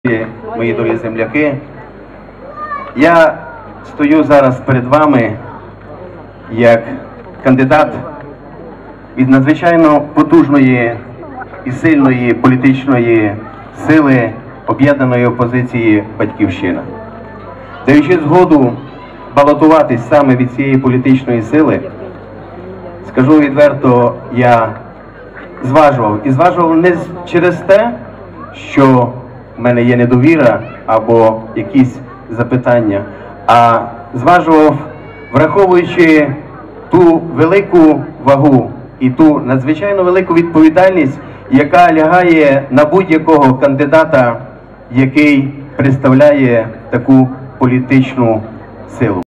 Мої дорогі земляки, я стою зараз перед вами як кандидат від надзвичайно потужної і сильної політичної сили об'єднаної опозиції «Батьківщина». Даючи згоду балотуватись саме від цієї політичної сили, скажу відверто, я зважував не через те, що в мене є недовіра або якісь запитання, а зважував, враховуючи ту велику вагу і ту надзвичайно велику відповідальність, яка лягає на будь-якого кандидата, який представляє таку політичну силу.